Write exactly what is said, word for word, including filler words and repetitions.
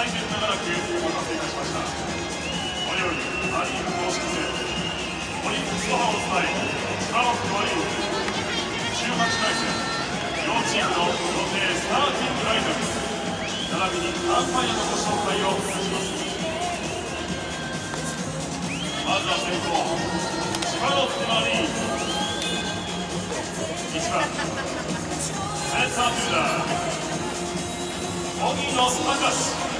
大変長らくお待たせいたしました。これよりア・リーグ公式戦オリックスの葉を伝えスパロットア・リーグじゅうはちかい戦両チームの予定スターティングラインナップ並びにアンパイアのご紹介をいたします。まずは先攻千葉ロッテマリーンズいちばんセンターフィルダー荻野貴司。